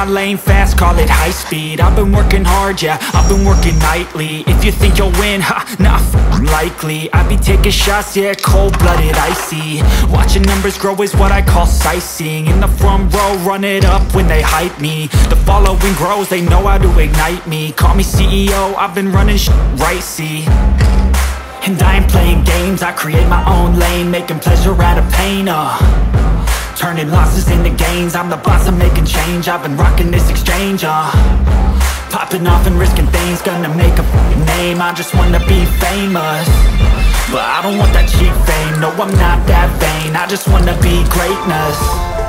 my lane fast, call it high speed. I've been working hard, yeah, I've been working nightly. If you think you'll win, ha, nah, likely. I be taking shots, yeah, cold-blooded, icy. Watching numbers grow is what I call sightseeing. In the front row, run it up when they hype me. The following grows, they know how to ignite me. Call me CEO, I've been running shit right, see. And I ain't playing games, I create my own lane, making pleasure out of pain, turning losses into gains. I'm the boss, I'm making change. I've been rocking this exchange, popping off and risking things. Gonna make a name, I just wanna be famous. But I don't want that cheap fame, no I'm not that vain. I just wanna be greatness.